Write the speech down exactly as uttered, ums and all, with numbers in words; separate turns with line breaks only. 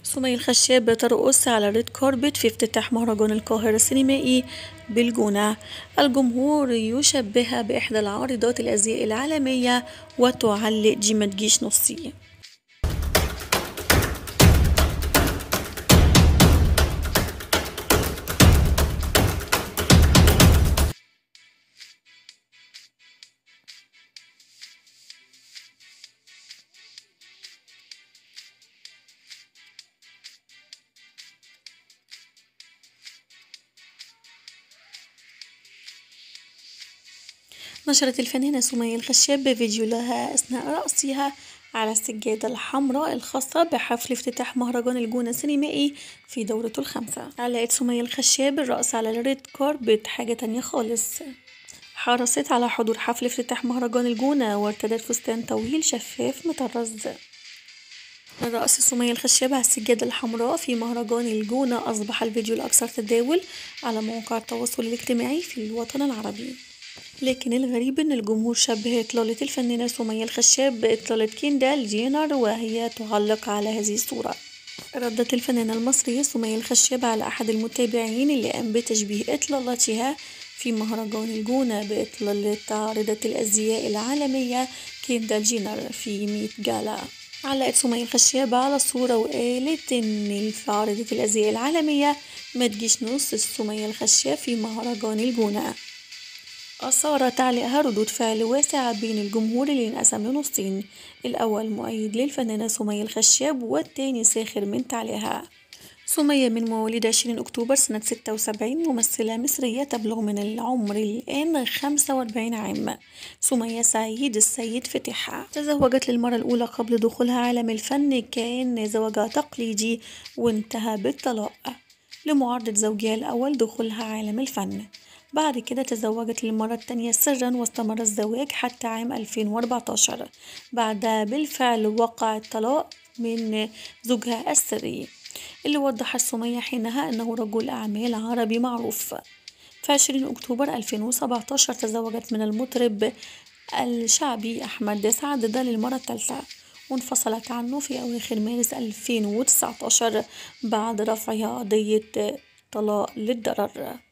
سمية الخشاب ترقص على الريد كاربت في افتتاح مهرجان القاهرة السينمائي بالجونة. الجمهور يشبهها بإحدى العارضات الأزياء العالمية وتعلق دي ما تجيش نصي. نشرت الفنانة سمية الخشاب فيديو لها أثناء رقصها على السجادة الحمراء الخاصة بحفل افتتاح مهرجان الجونة السينمائي في دورته الخامسة. علقت سمية الخشاب الرقص على الريد كاربت حاجة تانية خالص. حرصت على حضور حفل افتتاح مهرجان الجونة وارتدت فستان طويل شفاف مطرز. رقص سمية الخشاب على السجادة الحمراء في مهرجان الجونة أصبح الفيديو الأكثر تداول على مواقع التواصل الاجتماعي في الوطن العربي. لكن الغريب ان الجمهور شبه اطلالة الفنانة سمية الخشاب باطلالة كيندال جينر وهي تعلق على هذه الصورة. ردت الفنانة المصرية سمية الخشاب على احد المتابعين اللي قام بتشبيه اطلالتها في مهرجان الجونة باطلالة عارضة الازياء العالمية كيندال جينر في ميت جالا. علقت سمية الخشاب على الصورة وقالت ان في عارضة الازياء العالمية ما تجيش نص سمية الخشاب في مهرجان الجونة. أثار تعليقها ردود فعل واسعة بين الجمهور اللي انقسم لنصين، الأول مؤيد للفنانة سمية الخشاب والتاني ساخر من تعليقها. سمية من مواليد عشرين أكتوبر سنة ستة وسبعين ممثلة مصرية تبلغ من العمر الآن خمسة وأربعين عام. سمية سعيد السيد فتحها تزوجت للمرة الأولى قبل دخولها عالم الفن، كان زواجها تقليدي وانتهى بالطلاق لمعارضة زوجها الأول دخولها عالم الفن. بعد كده تزوجت للمرة التانية سرا واستمر الزواج حتى عام ألفين وأربعتاشر. بعدها بالفعل وقع الطلاق من زوجها السري اللي وضح سمية حينها أنه رجل أعمال عربي معروف. في عشرين أكتوبر ألفين وسبعتاشر تزوجت من المطرب الشعبي أحمد سعد ده للمرة الثالثة، وانفصلت عنه في أواخر مارس ألفين وتسعتاشر بعد رفعها قضية طلاق للضرر.